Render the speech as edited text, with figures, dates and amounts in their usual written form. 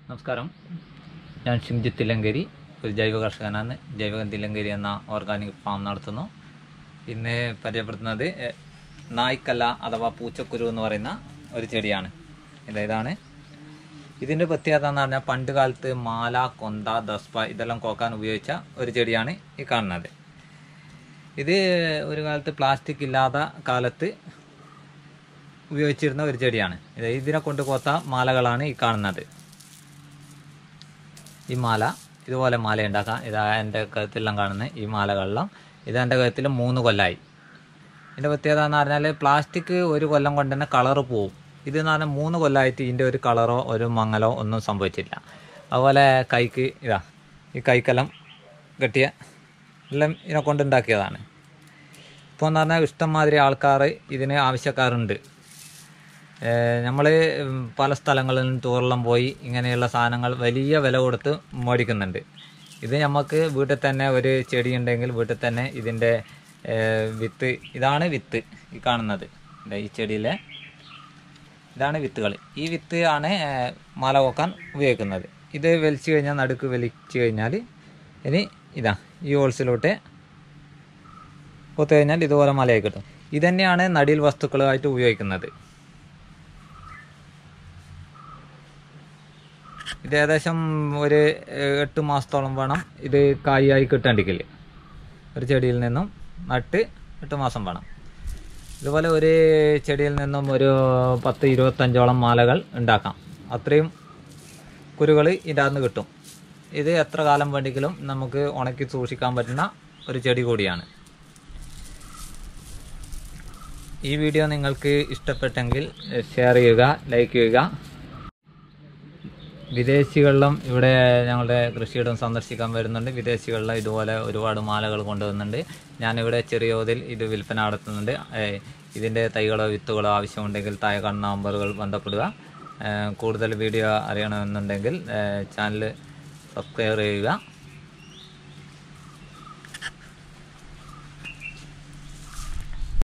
നമസ്കാരം, ഞാൻ ഷിംജിത്ത് തില്ലങ്കേരി, ഒരു ജൈവ കർഷകനാണ്. ജൈവകൻ തില്ലങ്കേരി എന്ന ഓർഗാനിക് ഫാം നടത്തുന്നു. ഇന്ന് പരിചയപ്പെടുത്തുന്നത് നായ്ക്കല്ല അഥവാ പൂച്ചക്കുരു എന്ന് പറയുന്ന ഒരു ചെടിയാണ്. ഇതാണ് ഇതിൻ്റെ പ്രത്യേകത എന്ന് പറഞ്ഞാൽ, പണ്ട് കാലത്ത് മാല, കൊന്ത, ദസ്പ ഇതെല്ലാം കോക്കാൻ ഉപയോഗിച്ച ഒരു ചെടിയാണ് ഈ കാണുന്നത്. ഇത് ഒരു കാലത്ത് പ്ലാസ്റ്റിക് ഇല്ലാത്ത കാലത്ത് ഉപയോഗിച്ചിരുന്ന ഒരു ചെടിയാണ്. ഇതിനെ കൊണ്ട് കോത്ത മാലകളാണ് ഈ കാണുന്നത്. ഈ മാല ഇതുപോലെ മാല ഉണ്ടാക്കാം. ഇതാ എൻ്റെ കഴുത്തെല്ലാം കാണുന്നത് ഈ മാലകളെല്ലാം. ഇതെൻ്റെ കഴുത്തിൽ 3 കൊല്ലമായി. ഇതിൻ്റെ പ്രത്യേകത എന്ന് പറഞ്ഞാൽ, പ്ലാസ്റ്റിക് ഒരു കൊല്ലം കൊണ്ട് തന്നെ കളറ് പോവും. ഇതെന്ന് പറഞ്ഞാൽ 3 കൊല്ലമായിട്ട് ഇതിൻ്റെ ഒരു കളറോ ഒരു മങ്ങലോ ഒന്നും സംഭവിച്ചില്ല. അതുപോലെ കൈക്ക് ഈ കൈക്കെല്ലാം കെട്ടിയ എല്ലാം ഇതിനെ കൊണ്ടുണ്ടാക്കിയതാണ്. ഇപ്പോൾ എന്ന് പറഞ്ഞാൽ ഇഷ്ടംമാതിരി ആൾക്കാർ ഇതിന് ആവശ്യക്കാരുണ്ട്. നമ്മൾ പല സ്ഥലങ്ങളിലും ടൂറെല്ലാം പോയി ഇങ്ങനെയുള്ള സാധനങ്ങൾ വലിയ വില കൊടുത്ത് മേടിക്കുന്നുണ്ട്. ഇത് നമുക്ക് വീട്ടിൽ തന്നെ ഒരു ചെടി ഉണ്ടെങ്കിൽ വീട്ടിൽ തന്നെ ഇതിൻ്റെ വിത്ത്, ഇതാണ് വിത്ത് ഈ കാണുന്നത്. ഈ ചെടിയിലെ ഇതാണ് വിത്തുകൾ. ഈ വിത്ത് ആണ് മാല കോക്കാൻ ഉപയോഗിക്കുന്നത്. ഇത് വലിച്ചു കഴിഞ്ഞാൽ, നടുക്ക് വലിച്ചു കഴിഞ്ഞാൽ ഇനി ഈ ഹോൾസിലോട്ട് കൊത്തു കഴിഞ്ഞാൽ ഇതുപോലെ മലയായി കിട്ടും. ഇതുതന്നെയാണ് നടീൽ വസ്തുക്കളായിട്ട് ഉപയോഗിക്കുന്നത്. ഇത് ഏകദേശം ഒരു 8 മാസത്തോളം വേണം ഇത് കായായി കിട്ടേണ്ടിക്കില്ല. ഒരു ചെടിയിൽ നിന്നും നട്ട് 8 മാസം വേണം. ഇതുപോലെ ഒരു ചെടിയിൽ നിന്നും ഒരു 10-25ഓളം മാലകൾ ഉണ്ടാക്കാം. അത്രയും കുരുകൾ ഇതിൻ്റെ അകത്ത് കിട്ടും. ഇത് എത്ര കാലം വേണ്ടെങ്കിലും നമുക്ക് ഉണക്കി സൂക്ഷിക്കാൻ പറ്റുന്ന ഒരു ചെടി കൂടിയാണ്. ഈ വീഡിയോ നിങ്ങൾക്ക് ഇഷ്ടപ്പെട്ടെങ്കിൽ ഷെയർ ചെയ്യുക, ലൈക്ക് ചെയ്യുക. വിദേശികളിലും ഇവിടെ ഞങ്ങളുടെ കൃഷിയിടം സന്ദർശിക്കാൻ വരുന്നുണ്ട്. വിദേശികളിലും ഇതുപോലെ ഒരുപാട് മാലകൾ കൊണ്ടുവരുന്നുണ്ട്. ഞാനിവിടെ ചെറിയ തോതിൽ ഇത് വിൽപ്പന നടത്തുന്നുണ്ട്. ഇതിൻ്റെ തൈകളോ വിത്തുകളോ ആവശ്യമുണ്ടെങ്കിൽ താഴെ കാണുന്ന നമ്പറുകൾ ബന്ധപ്പെടുക. കൂടുതൽ വീഡിയോ അറിയണമെന്നുണ്ടെങ്കിൽ ചാനൽ സബ്സ്ക്രൈബ് ചെയ്യുക.